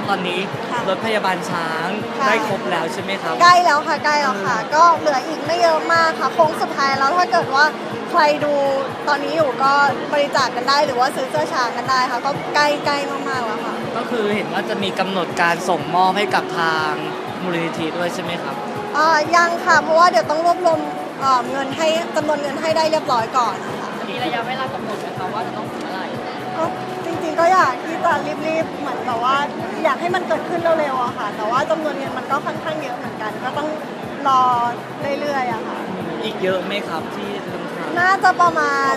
ตอนนี้รถพยาบาลช้างได้ครบแล้วใช่ไหมครับใกล้แล้วค่ะใกล้แล้วค่ะก็เหลืออีกไม่เยอะมากค่ะโค้งสุดท้ายแล้วถ้าเกิดว่าใครดูตอนนี้อยู่ก็บริจาคกันได้หรือว่าซื้อเสื้อช้างกันได้ค่ะก็ใกล้มากๆแล้วค่ะก็คือเห็นว่าจะมีกำหนดการส่งมอบให้กับทางมูลนิธิด้วยใช่ไหมครับยังค่ะเพราะว่าเดี๋ยวต้องรวบรวมเงินให้จำนวนเงินให้ได้เรียบร้อยก่อนนะคะมีระยะเวลากำหนดไหมคะว่าจะต้องถึงเมื่อไหร่ก็จริงๆก็อยากที่จะรีบๆเหมือนแบบว่าอยากให้มันเกิดขึ้นเร็วๆอะค่ะแต่ว่าจำนวนเงินมันก็ค่อนข้างเยอะเหมือนกันก็ต้องรอเรื่อยๆอะค่ะอีกเยอะไหมครับที่น่าจะประมาณ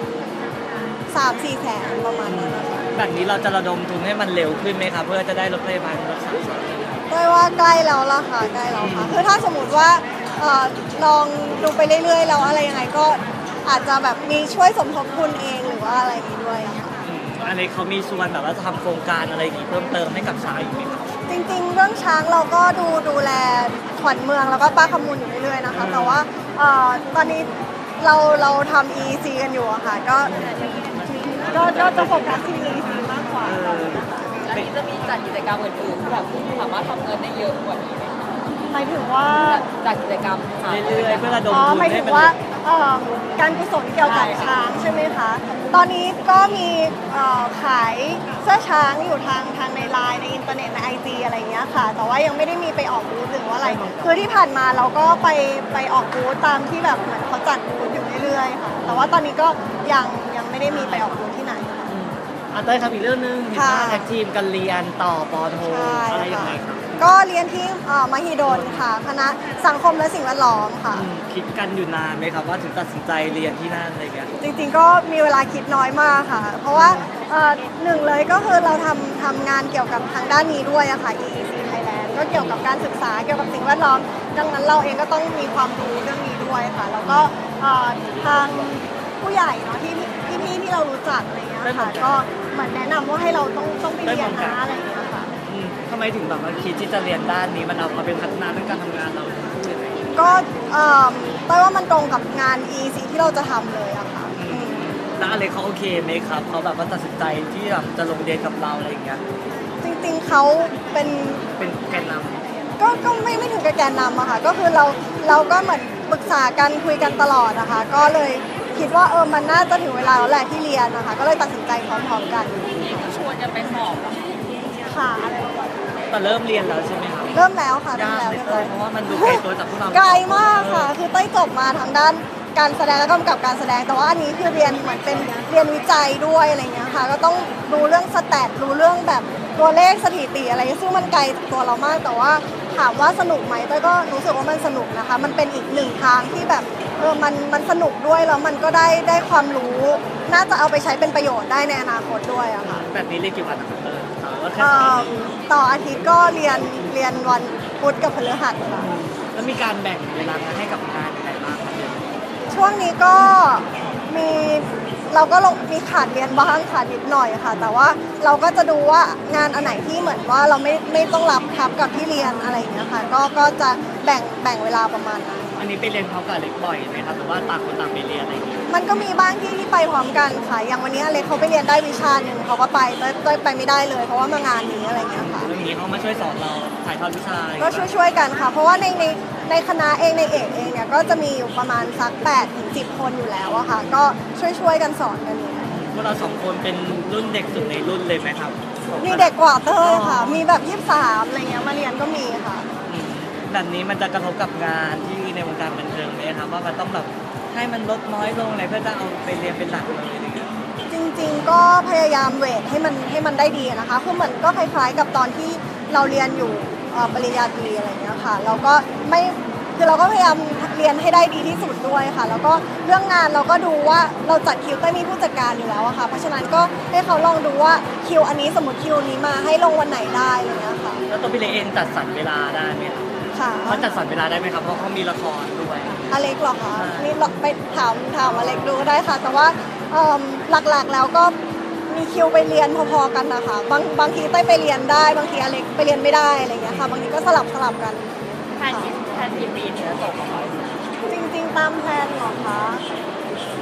3-4 แสนประมาณนั้นนะคะแบบนี้เราจะระดมทุนให้มันเร็วขึ้นไหมครับเพื่อจะได้รถพยาบาลรักษาช้างได้ว่าใกล้แล้วล่ะค่ะใกล้แล้วค่ะคือถ้าสมมติว่าลองดูไปเรื่อยๆแล้วอะไรยังไงก็อาจจะแบบมีช่วยสมทบทุนเองหรือว่าอะไรอย่างนี้ด้วยอะค่ะอันนี้เขามีส่วนแบบว่าทำโครงการอะไรอย่างนี้เพิ่มเติมให้กับช้างอีกไหมครับจริงๆเรื่องช้างเราก็ดูแลขวัญเมืองแล้วก็ป้าขมูลอยู่เรื่อยๆนะคะแต่ว่าตอนนี้เราทำ EC กันอยู่อะค่ะก็จะโฟกัสที่ EC มากกว่าแล้วนี้จะมีจัดกิจกรรมอื่นๆที่แบบสามารถทำเงินได้เยอะกว่านี้ไหมคะหมายถึงว่าจัดกิจกรรมเรื่อยๆเพื่อระดมทุนหมายถึงว่าการกุศลเกี่ยวกับช้างใช่ไหมคะตอนนี้ก็มีขายเสื้อช้างอยู่ทางในไลน์ในอินเทอร์เน็ตใน IG อะไรอย่างเงี้ยค่ะแต่ว่ายังไม่ได้มีไปออกบูธหรือว่าอะไรคือที่ผ่านมาเราก็ไปออกบูธตามที่แบบเหมือนเขาจัดบูธอยู่เรื่อยๆค่ะแต่ว่าตอนนี้ก็ยังไม่ได้มีไปออกบูธที่ไหนเต้ยครับอีกเรื่องนึงเห็นว่าแท็กทีมกันเรียนต่อปอโทอะไรยังไงครับก็เรียนที่มหิดลค่ะคณะสังคมและสิ่งแวดล้อมค่ะคิดกันอยู่นานไหมครับว่าถึงตัดสินใจเรียนที่นั่นอะไรกันจริงๆก็มีเวลาคิดน้อยมากค่ะเพราะว่าหนึ่งเลยก็คือเราทำงานเกี่ยวกับทางด้านนี้ด้วยอะค่ะ EEC Thailand ก็เกี่ยวกับการศึกษาเกี่ยวกับสิ่งแวดล้อมดังนั้นเราเองก็ต้องมีความรู้เรื่องนี้ด้วยค่ะแล้วก็ทางผู้ใหญ่เนาะที่พี่ที่เรารู้จักอะไรเงี้ยค่ะก็เหมือนแนะนำว่าให้เราต้องไปเรียนนะอะไรอย่างเงี้ยค่ะทำไมถึงแบบว่าคิดที่จะเรียนด้านนี้มันเอามาเป็นพัฒนาเรื่องการทำงานเราก็ต้อยว่ามันตรงกับงาน EC ที่เราจะทำเลยอะค่ะแล้วอะไรเขาโอเคไหมครับเขาแบบว่าตัดสินใจที่แบบจะลงเรียนกับเราอะไรอย่างเงี้ยจริงๆเขาเป็นแกนนำก็ไม่ถึงกับแกนนำอะค่ะก็คือเราก็เหมือนปรึกษากันคุยกันตลอดนะคะก็เลยคิดว่ามันน่าจะถึงเวลาแล้วแหละที่เรียนนะคะก็เลยตัดสินใจพร้อมๆกันชวนกันไปสอบค่ะอะไรแต่เริ่มเรียนแล้วใช่ไหมครับเริ่มแล้วค่ะยากเลยเพราะว่ามันดูไกลตัวจากพวกเราไกลมากค่ะคือเต้ยจบมาทางด้านการแสดงและกำกับการแสดงแต่ว่าอันนี้คือเรียนเหมือนเป็นเรียนวิจัยด้วยอะไรเงี้ยค่ะก็ต้องรู้เรื่องสแตทรู้เรื่องแบบตัวเลขสถิติอะไรซึ่งมันไกลจากตัวเรามากแต่ว่าถามว่าสนุกไหมเต้ยก็รู้สึกว่ามันสนุกนะคะมันเป็นอีกหนึ่งทางที่แบบมันสนุกด้วยแล้วมันก็ได้ความรู้น่าจะเอาไปใช้เป็นประโยชน์ได้ในอนาคตด้วยอะค่ะแบบนี้เรียนกี่วันนะครับต่ออาทิตย์ก็เรียนวันพุธกับพฤหัสค่ะแล้วมีการแบ่งเวลาให้กับงานอะไรบ้างครับช่วงนี้ก็เราก็มีขาดเรียนบ้างขาดนิดหน่อยค่ะแต่ว่าเราก็จะดูว่างานอันไหนที่เหมือนว่าเราไม่ต้องรับทับกับที่เรียนอะไรอย่างเงี้ยค่ะก็จะแบ่งเวลาประมาณนั้นอันนี้ไปเรียนพร้อมกับเล็กบ่อยไหมครับหรือว่าต่างคนต่างไปเรียนอะไรอย่างเงี้ยมันก็มีบ้างที่ไปพร้อมกันค่ะอย่างวันนี้อเล็กเขาไปเรียนได้วิชาหนึ่งเขาก็ไปไปไม่ได้เลยเพราะว่ามางานนี้อะไรอย่างเงี้ยค่ะเรื่องนี้เขามาช่วยสอนเราถ่ายทอดวิชาก็ช่วยกันค่ะเพราะว่าในคณะเองในเอกเองเนี่ยก็จะมีอยู่ประมาณสัก8-10 คนอยู่แล้วอะค่ะก็ช่วยกันสอนกันอยู่พวกเรา2 คนเป็นรุ่นเด็กสุดในรุ่นเลยไหมครับมีเด็กกว่าเต้ยค่ะมีแบบ23อะไรเงี้ยมาเรียนก็มีค่ะแบบนี้มันจะกระทบกับงานที่ในวงการบันเทิงไหมครับว่ามันต้องแบบให้มันลดน้อยลงอะไรเพื่อจะเอาไปเรียนเป็นหลักเลยจริงๆก็พยายามเวทให้มันได้ดีนะคะคือเหมือนก็คล้ายๆกับตอนที่เราเรียนอยู่ปริญญาตรีอะไรเงี้ยค่ะเราก็ไม่คือเราก็พยายามเรียนให้ได้ดีที่สุดด้วยค่ะแล้วก็เรื่องงานเราก็ดูว่าเราจัดคิวเต้ยมีผู้จัดการอยู่แล้วอะค่ะเพราะฉะนั้นก็ให้เขาลองดูว่าคิวอันนี้สมมติคิวนี้มาให้ลงวันไหนได้อะไรเงี้ยค่ะแล้วตัวพี่เล็กเองจัดสรรเวลาได้ไหมครับเขาจัดสรรเวลาได้ไหมครับเพราะเขามีละครด้วยอเล็กหรอคะนี่ไปถามอเล็กดูได้ค่ะแต่ว่าหลักๆแล้วก็มีคิวไปเรียนพอๆกันนะคะบางทีเต้ยไปเรียนได้บางทีอเล็กไปเรียนไม่ได้อะไรเงี้ยค่ะบางทีก็สลับกันแทนกี่ปีถึงจะจบจริงๆตามแพลนเหรอคะจริง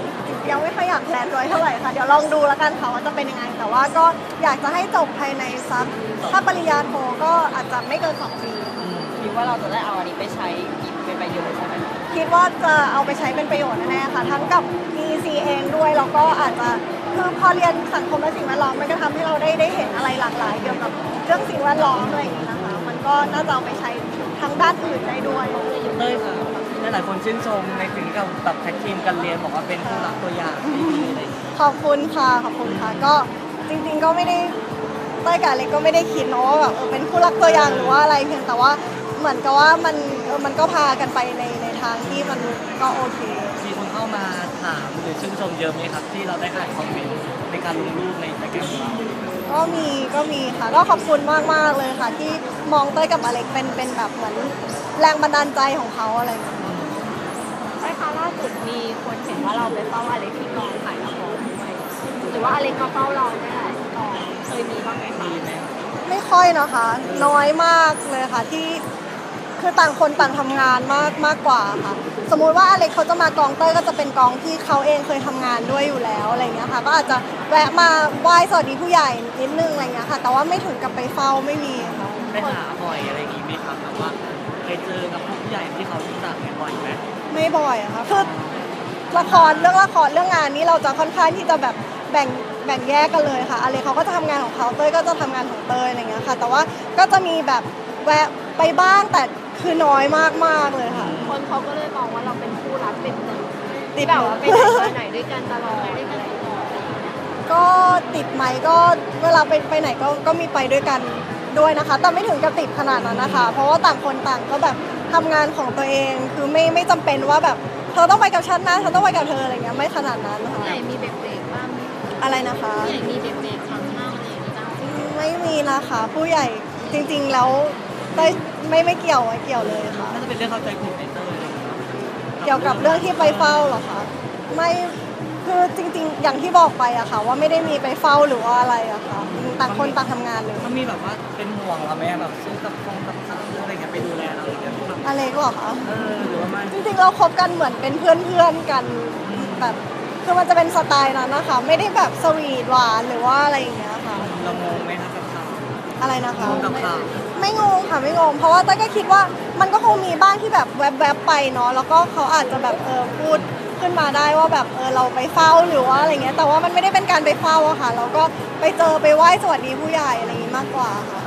ยังไม่ค่อยอยากแพลนไว้เท่าไหร่ค่ะเดี๋ยวลองดูแล้วกันค่ะว่าจะเป็นยังไงแต่ว่าก็อยากจะให้จบภายในสักถ้าปริญญาโทก็อาจจะไม่เกิน2 ปีคิดว่าเราจะได้เอาอันนี้ไปใช้กินเป็นประโยชน์ใช่ไหมคิดว่าจะเอาไปใช้เป็นประโยชน์แน่ๆค่ะทั้งกับ EC เองด้วยแล้วก็อาจจะคือพอเรียนสังคมและสิ่งแวดล้อมมันก็ทำให้เราได้เห็นอะไรหลากหลายเกี่ยวกับเรื่องสิ่งแวดล้อมอะไรอย่างนี้นะคะมันก็น่าจะเอาไปใช้ทั้งด้านอื่นได้ด้วยเต้ยค่ะหลายๆคนชื่นชมในสิ่งที่เราแบบแท็กทีมกันเรียนบอกว่าเป็นผู้รักตัวอย่างที่ดีอะไรอย่างเงี้ยขอบคุณค่ะขอบคุณค่ะก็จริงๆก็ไม่ได้เต้ยกับอเล็กก็ไม่ได้คิดเนาะว่าแบบเป็นผู้รักตัวอย่างหรือว่าอะไรเพียงแต่ว่าเหมือนกับว่ามันก็พากันไปในทางที่มันก็โอเคมีคนเข้ามาถามหรือชื่นชมเยอะไหมครับที่เราได้อ่านคอมเมนต์ในการลงรูปในอินสตาแกรมของเราก็มีค่ะก็ขอบคุณมากๆเลยค่ะ ที่มองเต้ยกับอเล็กเป็นแบบเหมือนแรงบันดาลใจของเขาอะไรอย่างเงี้ยใช่ค่ะล่าสุดมีคนเห็นว่าเราไปเฝ้าอเล็กที่กองถ่ายละครด้วยหรือว่าอเล็กมาเฝ้าเราได้หลายกองเคยมีบ้างไหมคะมีไหมไม่ค่อยนะคะ น้อยมากเลยค่ะที่คือต่างคนต่างทำงานมากกว่าค่ะ สมมุติว่าอเล็กเขาจะมากองเต้ยก็จะเป็นกองที่เขาเองเคยทำงานด้วยอยู่แล้วอะไรเงี้ยค่ะก็อาจจะแวะมาไหว้สวัสดีผู้ใหญ่นิดนึงอะไรเงี้ยค่ะ แต่ว่าไม่ถึงกับไปเฝ้าไม่มีค่ะได้หาบ่อยอะไรอย่างงี้ไหมครับแบบว่าเคยเจอกับผู้ใหญ่ที่เขารู้จักเนี่ยบ่อยไหมไม่บ่อยอะค่ะคือละครเรื่องงานนี้เราจะค่อนข้างที่จะแบบแบ่งแยกกันเลยค่ะอะไรเขาก็จะทำงานของเขาเต้ยก็จะทำงานของเต้ยอะไรเงี้ยค่ะ แต่ว่าก็จะมีแบบแวะไปบ้างแต่คือน้อยมากเลยค่ะคนเขาก็เลยมองว่าเราเป็นคู่รักเป็นหนึ่งติดแบบหนูว่าไปไหนมาไหนด้วยกันตลอดอะไรอย่างเงี้ยก็ติดไหมก็เวลาไปไหนก็มีไปด้วยกันด้วยนะคะ แต่ไม่ถึงกับติดขนาดนั้นนะคะ เพราะว่าต่างคนต่างก็แบบทำงานของตัวเองคือไม่จำเป็นว่าแบบเธอต้องไปกับฉันนะเธอต้องไปกับเธออะไรเงี้ยไม่ขนาดนั้นนะคะไหนมีเบรกบ้างอะไรนะคะไหนมีเบรกทางข้าวอะไรอย่างเงี้ยจ้าไม่มีนะคะผู้ใหญ่จริงๆแล้วเต้ยไม่เกี่ยวเลยค่ะน่าจะเป็นเรื่องเข้าใจผิดในเต้ยอะไรอย่างเงี้ยเกี่ยวกับเรื่องที่ไปเฝ้าเหรอคะไม่คือจริงๆ อย่างที่บอกไปอะค่ะว่าไม่ได้มีไปเฝ้าหรือว่าอะไรอะค่ะต่างคนต่างทำงานเลยมันมีแบบว่าเป็นห่วงเราไหมแบบซื้อกับข้าวอะไรอย่างเงี้ยไปดูแลเราอย่างเงี้ยแบบอะไรก็เหรอคะหรือว่ามันจริงๆเราคบกันเหมือนเป็นเพื่อนกันแบบคือมันจะเป็นสไตล์นั้นนะคะไม่ได้แบบสวีทหวานหรือว่าอะไรอย่างเงี้ยค่ะเรางงไหมครับกับข่าวอะไรนะคะงงกับข่าวไม่งงค่ะไม่งงเพราะว่าเต้ยก็คิดว่ามันก็คงมีบ้างที่แบบแวบๆไปเนาะแล้วก็เขาอาจจะแบบพูดขึ้นมาได้ว่าแบบเราไปเฝ้าหรือว่าอะไรเงี้ยแต่ว่ามันไม่ได้เป็นการไปเฝ้าอะค่ะเราก็ไปเจอไปไหว้สวัสดีผู้ใหญ่อะไรอย่างงี้มากกว่าค่ะ